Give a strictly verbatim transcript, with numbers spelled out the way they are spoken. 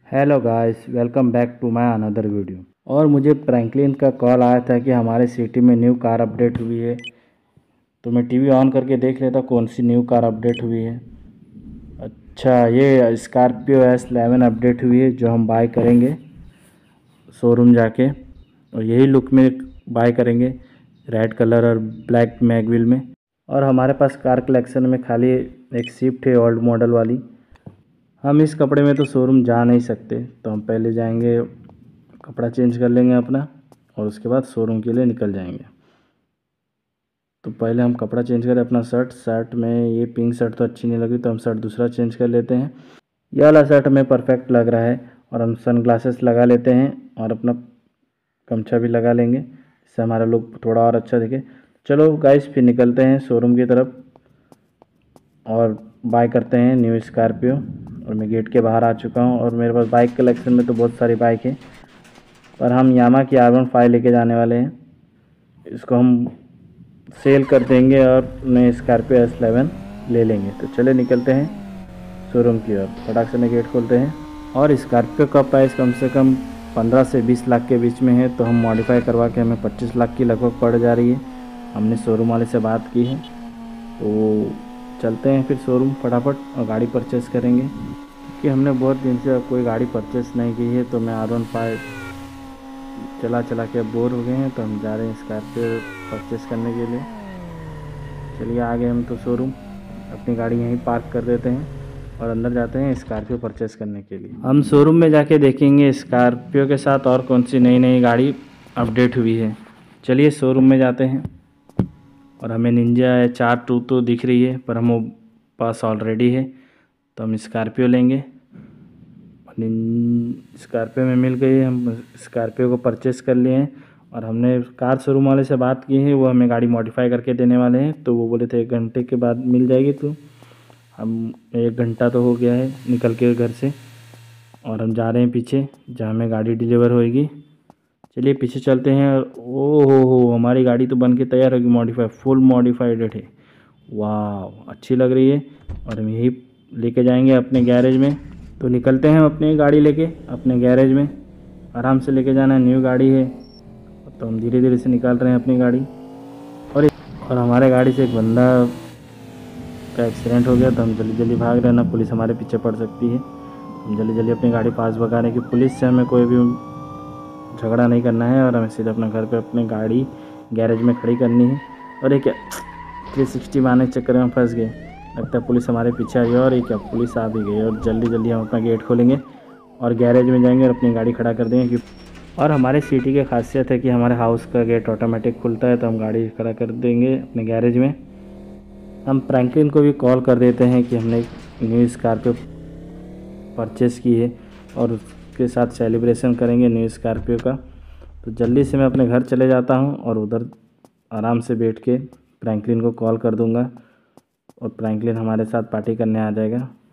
Hello guys, welcome back to my another video. और मुझे Franklin का कॉल आया था कि हमारे सिटी में न्यू कार अपडेट हुई है। तो मैं टीवी ऑन करके देख लेता कौन सी न्यू कार अपडेट हुई है। अच्छा, ये स्कॉर्पियो एस इलेवन अपडेट हुई है जो हम बाय करेंगे शोरूम जाके, और यही लुक में बाय करेंगे, रेड कलर और ब्लैक मैगविल में। और हमारे पास कार कलेक्शन में खाली एक स्विफ्ट है ओल्ड मॉडल वाली। हम इस कपड़े में तो शोरूम जा नहीं सकते, तो हम पहले जाएंगे, कपड़ा चेंज कर लेंगे अपना, और उसके बाद शोरूम के लिए निकल जाएंगे। तो पहले हम कपड़ा चेंज करें अपना। शर्ट शर्ट में ये पिंक शर्ट तो अच्छी नहीं लगी, तो हम शर्ट दूसरा चेंज कर लेते हैं। यह वाला शर्ट हमें परफेक्ट लग रहा है। और हम सन ग्लासेस लगा लेते हैं और अपना गमछा भी लगा लेंगे, इससे हमारा लुक थोड़ा और अच्छा दिखे। चलो गाइस, फिर निकलते हैं शोरूम की तरफ और बाय करते हैं न्यू स्कॉर्पियो। और मैं गेट के बाहर आ चुका हूं, और मेरे पास बाइक कलेक्शन में तो बहुत सारी बाइक है, पर हम यामा की आर वन फाइव लेके जाने वाले हैं। इसको हम सेल कर देंगे और नए स्कॉर्पियो एस इलेवन ले लेंगे। तो चले निकलते हैं शोरूम की ओर। फटाक से मैं गेट खोलते हैं। और स्कॉर्पियो का प्राइस कम से कम पंद्रह से बीस लाख के बीच में है, तो हम मॉडिफाई करवा के हमें पच्चीस लाख की लगभग पड़ जा रही है। हमने शोरूम वाले से बात की है, तो चलते हैं फिर शोरूम फटाफट और गाड़ी परचेस करेंगे, क्योंकि हमने बहुत दिन से कोई गाड़ी परचेस नहीं की है। तो मैं आर वन फाइव चला चला के अब बोर हो गए हैं, तो हम जा रहे हैं स्कॉर्पियो परचेस करने के लिए। चलिए आ गए हम तो शोरूम, अपनी गाड़ी यहीं पार्क कर देते हैं और अंदर जाते हैं स्कॉर्पियो परचेस करने के लिए। हम शोरूम में जाके देखेंगे स्कॉर्पियो के साथ और कौन सी नई नई गाड़ी अपडेट हुई है। चलिए शोरूम में जाते हैं। और हमें निंजा एच आर टू तो दिख रही है, पर हम पास ऑलरेडी है, तो हम स्कॉर्पियो लेंगे। स्कॉर्पियो में मिल गई है, हम स्कॉर्पियो को परचेस कर लिए हैं। और हमने कार शोरूम वाले से बात की है, वो हमें गाड़ी मॉडिफाई करके देने वाले हैं। तो वो बोले थे एक घंटे के बाद मिल जाएगी। तो हम एक घंटा तो हो गया है निकल के घर से, और हम जा रहे हैं पीछे जहाँ हमें गाड़ी डिलीवर होएगी। चलिए पीछे चलते हैं। ओ हो हो हमारी गाड़ी तो बन के तैयार होगी, मॉडिफाई, फुल मॉडिफाइड है। वाह, अच्छी लग रही है। और हम यही लेके जाएंगे अपने गैरेज में। तो निकलते हैं अपनी गाड़ी लेके अपने गैरेज में। आराम से लेके जाना है, न्यू गाड़ी है। तो हम धीरे धीरे से निकाल रहे हैं अपनी गाड़ी। और और हमारे गाड़ी से एक बंदा का एक्सीडेंट हो गया, तो हम जल्दी जल्दी भाग रहे हैं, ना पुलिस हमारे पीछे पड़ सकती है। हम जल्दी जल्दी अपनी गाड़ी पास भगा रहे हैं कि पुलिस से हमें कोई भी झगड़ा नहीं करना है, और हमें सीधे अपने घर पे अपनी गाड़ी गैरेज में खड़ी करनी है। और एक थ्री सिक्सटी मारने के चक्कर में फंस गए, लगता है पुलिस हमारे पीछे आ गई। और एक पुलिस आ भी गई, और जल्दी जल्दी हम अपना गेट खोलेंगे और गैरेज में जाएंगे और अपनी गाड़ी खड़ा कर देंगे। और हमारे सिटी की खासियत है कि हमारे हाउस का गेट ऑटोमेटिक खुलता है, तो हम गाड़ी खड़ा कर देंगे अपने गैरेज में। हम फ्रैंकलिन को भी कॉल कर देते हैं कि हमने न्यू स्कॉर्पियो परचेस की है, और उसके साथ सेलिब्रेशन करेंगे न्यू स्कॉर्पियो का। तो जल्दी से मैं अपने घर चले जाता हूं, और उधर आराम से बैठ के फ्रैंकलिन को कॉल कर दूंगा, और फ्रैंकलिन हमारे साथ पार्टी करने आ जाएगा।